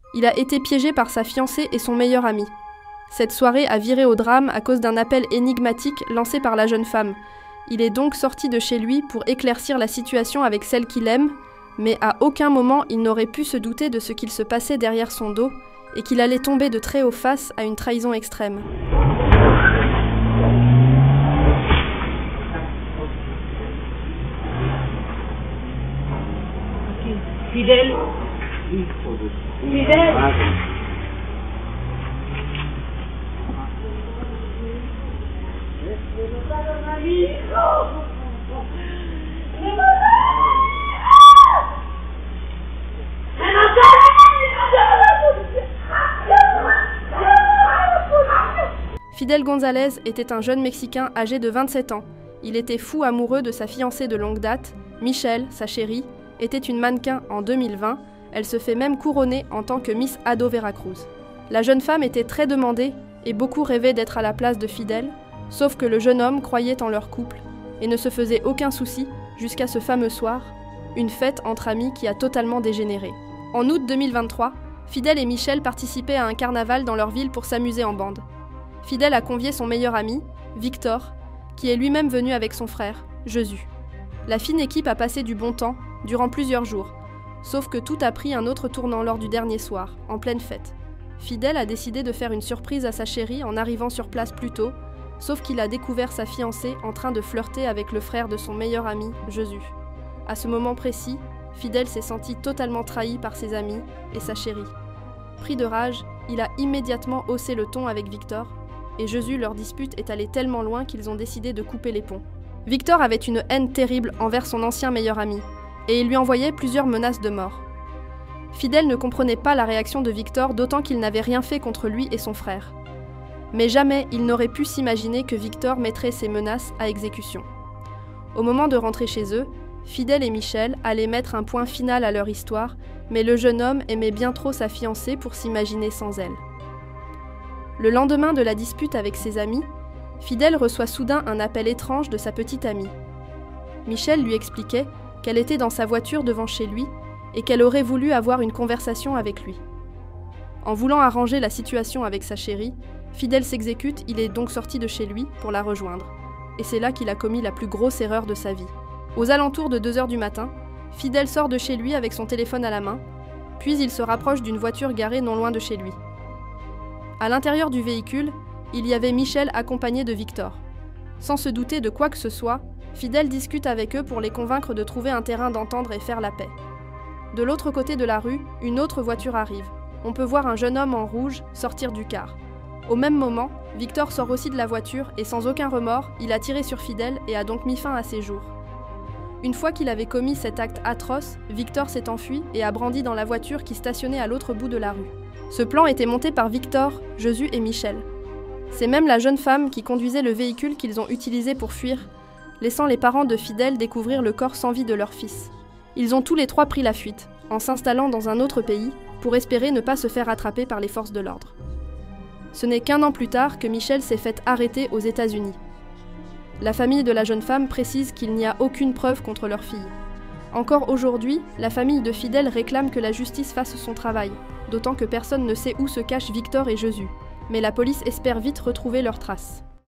Il a été piégé par sa fiancée et son meilleur ami. Cette soirée a viré au drame à cause d'un appel énigmatique lancé par la jeune femme. Il est donc sorti de chez lui pour éclaircir la situation avec celle qu'il aime, mais à aucun moment il n'aurait pu se douter de ce qu'il se passait derrière son dos et qu'il allait tomber de très haut face à une trahison extrême. Fidèle. Fidèle. Fidel González était un jeune Mexicain âgé de 27 ans. Il était fou amoureux de sa fiancée de longue date. Michelle, sa chérie, était une mannequin en 2020. Elle se fait même couronner en tant que Miss Ado Veracruz. La jeune femme était très demandée et beaucoup rêvaient d'être à la place de Fidel, sauf que le jeune homme croyait en leur couple et ne se faisait aucun souci jusqu'à ce fameux soir, une fête entre amis qui a totalement dégénéré. En août 2023, Fidel et Michelle participaient à un carnaval dans leur ville pour s'amuser en bande. Fidel a convié son meilleur ami, Victor, qui est lui-même venu avec son frère, Jesús. La fine équipe a passé du bon temps durant plusieurs jours, sauf que tout a pris un autre tournant lors du dernier soir, en pleine fête. Fidel a décidé de faire une surprise à sa chérie en arrivant sur place plus tôt, sauf qu'il a découvert sa fiancée en train de flirter avec le frère de son meilleur ami, Jesús. À ce moment précis, Fidel s'est senti totalement trahi par ses amis et sa chérie. Pris de rage, il a immédiatement haussé le ton avec Victor, et Jesús, leur dispute est allée tellement loin qu'ils ont décidé de couper les ponts. Victor avait une haine terrible envers son ancien meilleur ami, et il lui envoyait plusieurs menaces de mort. Fidel ne comprenait pas la réaction de Victor, d'autant qu'il n'avait rien fait contre lui et son frère. Mais jamais il n'aurait pu s'imaginer que Victor mettrait ses menaces à exécution. Au moment de rentrer chez eux, Fidel et Michelle allaient mettre un point final à leur histoire, mais le jeune homme aimait bien trop sa fiancée pour s'imaginer sans elle. Le lendemain de la dispute avec ses amis, Fidel reçoit soudain un appel étrange de sa petite amie. Michelle lui expliquait qu'elle était dans sa voiture devant chez lui et qu'elle aurait voulu avoir une conversation avec lui. En voulant arranger la situation avec sa chérie, Fidel s'exécute, il est donc sorti de chez lui pour la rejoindre. Et c'est là qu'il a commis la plus grosse erreur de sa vie. Aux alentours de 2 h du matin, Fidel sort de chez lui avec son téléphone à la main, puis il se rapproche d'une voiture garée non loin de chez lui. À l'intérieur du véhicule, il y avait Michelle accompagnée de Victor. Sans se douter de quoi que ce soit, Fidel discute avec eux pour les convaincre de trouver un terrain d'entente et faire la paix. De l'autre côté de la rue, une autre voiture arrive. On peut voir un jeune homme en rouge sortir du car. Au même moment, Victor sort aussi de la voiture et sans aucun remords, il a tiré sur Fidel et a donc mis fin à ses jours. Une fois qu'il avait commis cet acte atroce, Victor s'est enfui et a brandi dans la voiture qui stationnait à l'autre bout de la rue. Ce plan était monté par Victor, Jesús et Michelle. C'est même la jeune femme qui conduisait le véhicule qu'ils ont utilisé pour fuir, laissant les parents de Fidel découvrir le corps sans vie de leur fils. Ils ont tous les trois pris la fuite, en s'installant dans un autre pays, pour espérer ne pas se faire attraper par les forces de l'ordre. Ce n'est qu'1 an plus tard que Michelle s'est faite arrêter aux États-Unis. La famille de la jeune femme précise qu'il n'y a aucune preuve contre leur fille. Encore aujourd'hui, la famille de Fidel réclame que la justice fasse son travail, d'autant que personne ne sait où se cachent Victor et Jesús, mais la police espère vite retrouver leurs traces.